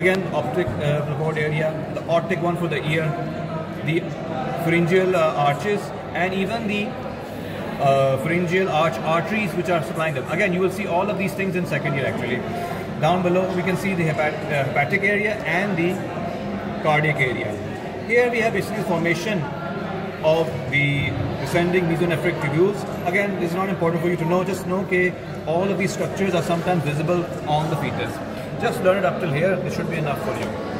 Again, optic cord area, the aortic one for the ear, the pharyngeal arches, and even the pharyngeal arch arteries which are supplying them. Again, you will see all of these things in second year actually. Down below we can see the hepatic area and the cardiac area. Here we have basically formation of the descending mesonephric tubules. Again, this is not important for you to know, just know that all of these structures are sometimes visible on the fetus. Just learn it up till here, this should be enough for you.